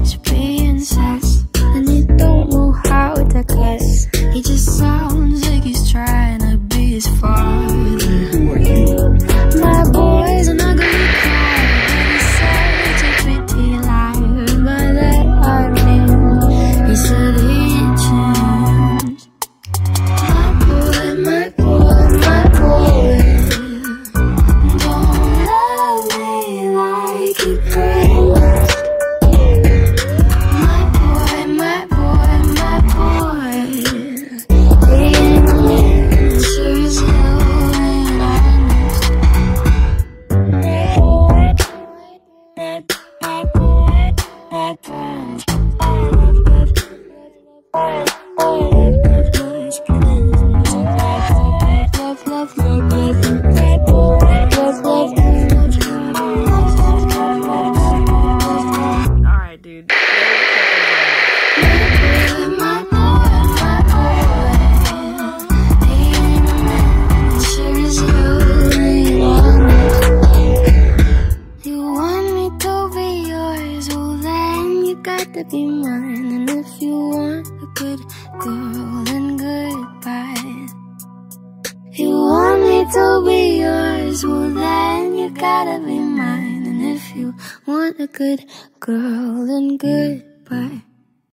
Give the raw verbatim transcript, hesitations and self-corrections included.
his princess, and he don't know how to cuss. He just sounds like he's trying to be his father. My boy's an ugly cry, but he's such a pretty liar. By that I mean, he said he changed. My boy, my boy, my boy, don't love me like he prays. My boy, my boy, my boy, he ain't a man, sure as hell ain't honest. My boy, my boy, my boy, love, love, love, love, love, love. Alright, dude. My boy, my boy, he ain't a man, sure as hell ain't honest. You want me to be yours, well then you got to be mine. And if you want a good girl, then goodbye. You want me to be yours, well then you gotta be mine. And if you want a good girl, then goodbye.